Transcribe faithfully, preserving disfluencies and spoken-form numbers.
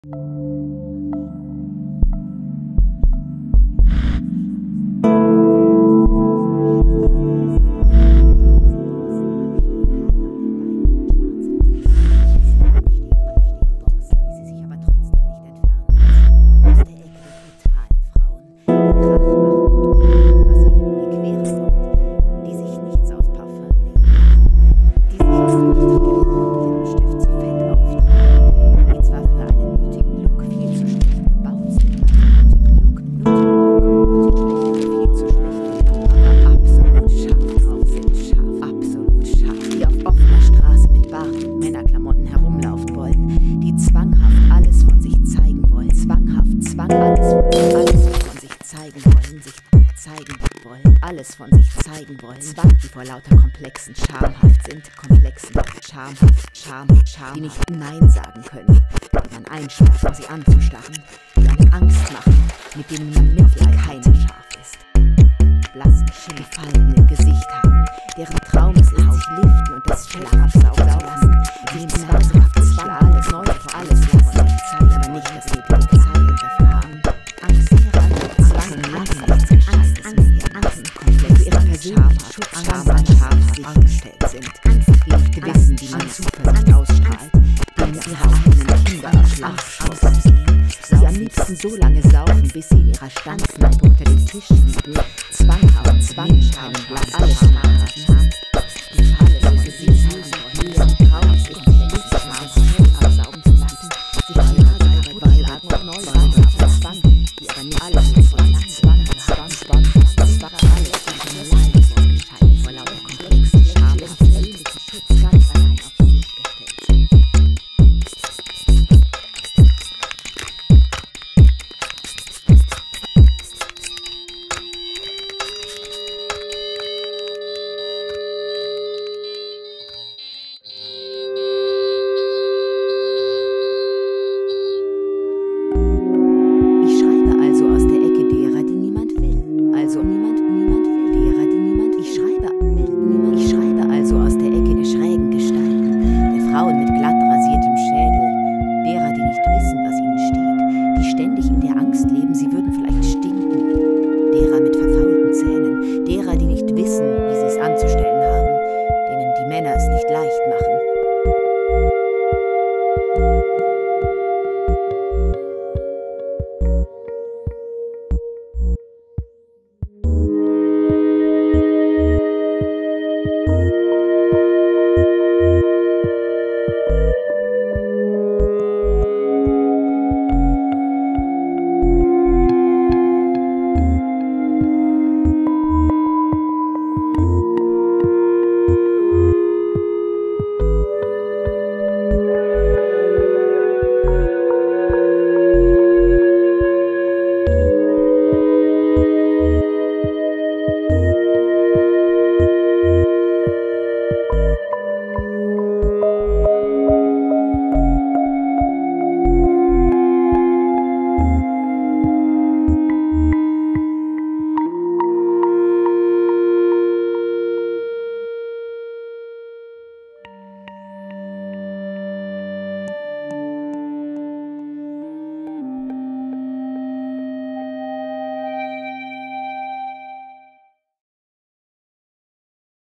Alles von sich zeigen wollen, Zwang, die vor lauter komplexen schamhaft sind, komplexen, schamhaft, Scham, Scham, die nicht Nein sagen können, die man einsperrt, um sie anzustarren, die einem Angst machen, mit denen man Mitleid keine scharf ist. Blassen, schillige Falten im Gesicht haben, deren Traum es ist, sich liften und das Fell absaugen zu lassen, die zwanghaft Zwang, alles neu vor alles von sich zeigen, aber nicht das nötige Zeigen dafür haben. Angst, Zwang, Angst, Angst, Angst, Angst, für ihre persönlichen Schutzscham an scharf angestellt sind, die nicht wissen, wie man Zuversicht ausstrahlt, denen ihre eigenen Kinder aussehen, sie am liebsten so lange saufen, bis sie in ihrer Standskneipe unter den Tisch liegen, zwanghaft, zwangscheinen, blass, alles schamhaft haben, die Falle, die sie süßen, höheren Traums ist, sich nicht scharf absaugen zu lassen, sich ihrer Seite schlagen und neu zwanghaft Zwang, die aber nicht alles mit Zwang